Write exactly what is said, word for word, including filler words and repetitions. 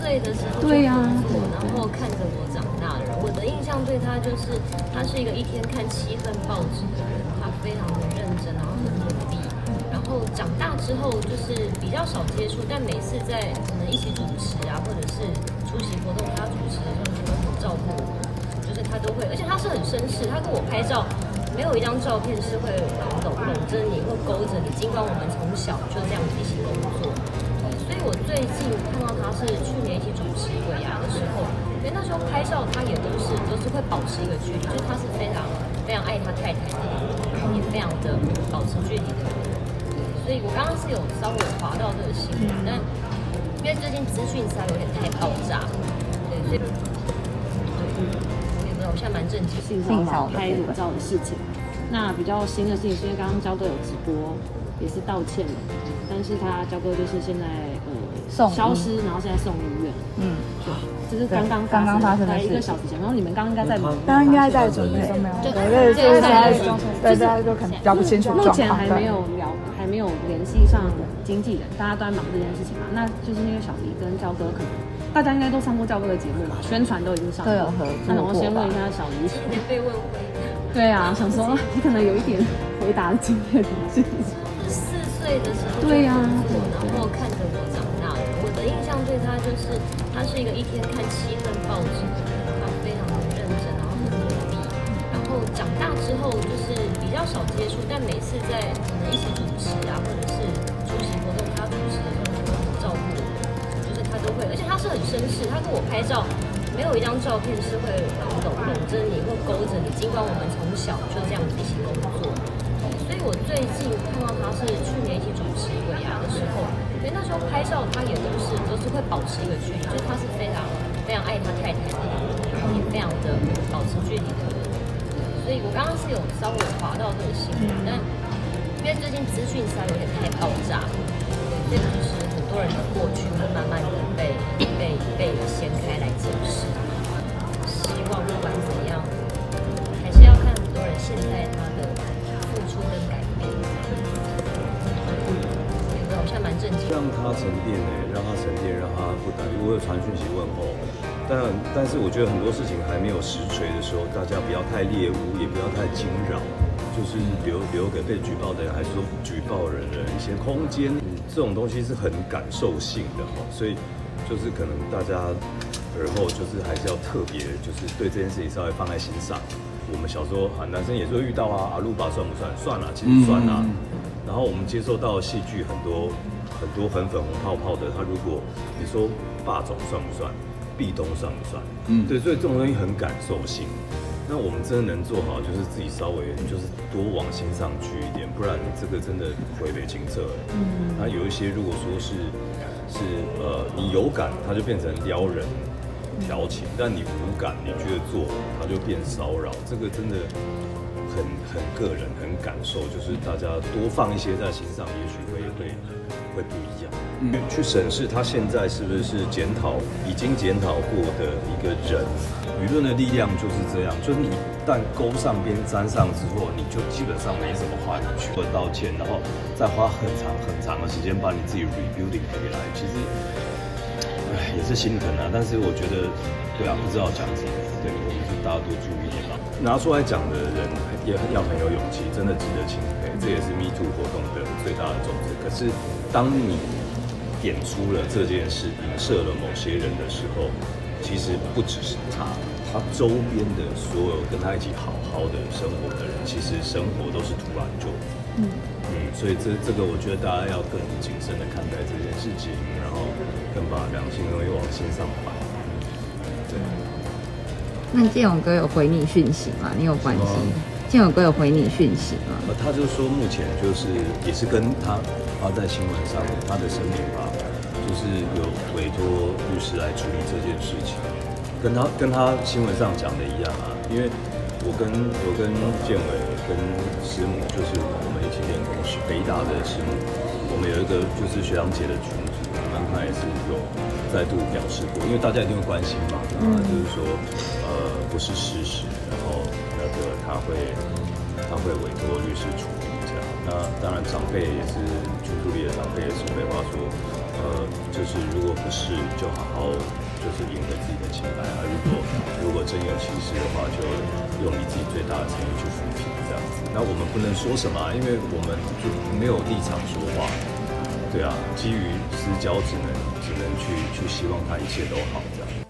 岁的时候就工作，然后看着我长大的人。我的印象对他就是，他是一个一天看七份报纸的人，他非常的认真，然后很努力。然后长大之后就是比较少接触，但每次在可能一起主持啊，或者是出席活动，他主持的时候就会很照顾我，就是他都会，而且他是很绅士，他跟我拍照。没有一张照片是会搂搂着你，会勾着你。尽管我们从小就这样子一起工作，所以我最近看到他是去年一起主持尾牙的时候，因为那时候拍照他也都是都是会保持一个距离，就是他是非常非常爱他太太的，然后也非常的保持距离的人。所以我刚刚是有稍微滑到这个新闻，但因为最近资讯实在有点太爆炸，对，所以对。我现在蛮震惊， 性骚扰拍裸照的事情。那比较新的事情是因为刚刚焦哥有直播，也是道歉了，但是他焦哥就是现在呃消失，然后现在送医院。嗯，对，这是刚刚刚刚发生的，一个小时前。然后你们刚刚应该在， 刚刚应该在准备，没有，对，就是在，大家就可能比较不清楚。 目前还没有聊，还没有联系上经纪人，大家都在忙这件事情嘛。那就是因为小黎跟焦哥可能。大家应该都上过教哥的节目嘛，宣传都已经上过。 都有合作过。 那我先问一下小黎， 今年被问回。 对啊，想说你可能有一点回答的经验，是不是？ 四岁的时候对呀、啊， 然后看着我长大的。我的印象对他就是，他是一个一天看七份报纸的人，他非常的认真，然后很努力。然后长大之后就是比较少接触，但每次在可能一起主持啊，或者是出席活动，他主持的时候就会很照顾我。都会，而且他是很绅士，他跟我拍照，没有一张照片是会搂搂着你，会勾着你。尽管我们从小就这样子一起工作，所以我最近看到他是去年一起主持尾牙的时候，因为那时候拍照他也都是都是会保持一个距离，就是他是非常非常爱他太太的，然后也非常的保持距离的人。所以我刚刚是有稍微滑到这个新闻，但因为最近资讯实在有点太爆炸，对，所以就是很多人的过去会慢慢的被被被掀开来解释。希望不管怎样，还是要看很多人现在他的付出跟改变。有没有？我现在蛮震惊。 让他沉淀呢，让他沉淀，让他不担忧。我有传讯息问候，但但是我觉得很多事情还没有实锤的时候，大家不要太猎物，也不要太惊扰。就是留留给被举报的人，还是说举报人的一些空间，嗯，这种东西是很感受性的哈，所以就是可能大家而后就是还是要特别，就是对这件事情稍微放在心上。我们小时候啊，男生也是会遇到啊，阿鲁巴算不算？算啊，其实算啊。嗯、然后我们接受到戏剧很多很多很粉红泡泡的，他如果你说霸总算不算？壁咚算不算？嗯，对，所以这种东西很感受性。那我们真的能做好，就是自己稍微就是多往心上去一点，不然这个真的回北清澈。嗯，那有一些如果说是是呃你有感，它就变成撩人、调情；但你无感，你觉得做它就变骚扰。这个真的很很个人、很感受，就是大家多放一些在心上，也许会会会不一样。嗯，去审视他现在是不是检讨已经检讨过的一个人。舆论的力量就是这样，就是你一旦勾上边沾上之后，你就基本上没什么话语权。道歉，然后再花很长很长的时间把你自己 rebuilding 回来，其实，唉，也是心疼啊。但是我觉得，对啊，不知道讲什么，对，我们就大家多注意一点吧。拿出来讲的人也要很有勇气，真的值得钦佩。这也是 Me Too 活动的最大的宗旨。可是，当你点出了这件事，影射了某些人的时候，其实不只是他，他周边的所有跟他一起好好的生活的人，其实生活都是突然就，嗯嗯，所以这这个我觉得大家要更谨慎的看待这件事情，然后更把良心东西往心上摆。对。 那建勇哥有回你讯息吗？你有关心？建勇哥有回你讯息吗？ 呃，他就说目前就是也是跟他发在新闻上他的声明吧。就是有委托律师来处理这件事情，跟他跟他新闻上讲的一样啊。因为我跟我跟建伟跟师母，就是我们一起练功，北大的师母，我们有一个就是学长姐的群组，刚才也是有再度表示过，因为大家一定会关心嘛，啊，就是说呃不是事实，然后那个他会他会委托律师处理这样。那当然长辈也是群组里的长辈也是会话说。呃，就是如果不是，就好好己的清白啊。如果如果真有其事的话，就用你自己最大的诚意去抚平这样子。那我们不能说什么、啊，因为我们就没有立场说话。对啊，基于私交，只能只能去去希望他一切都好这样。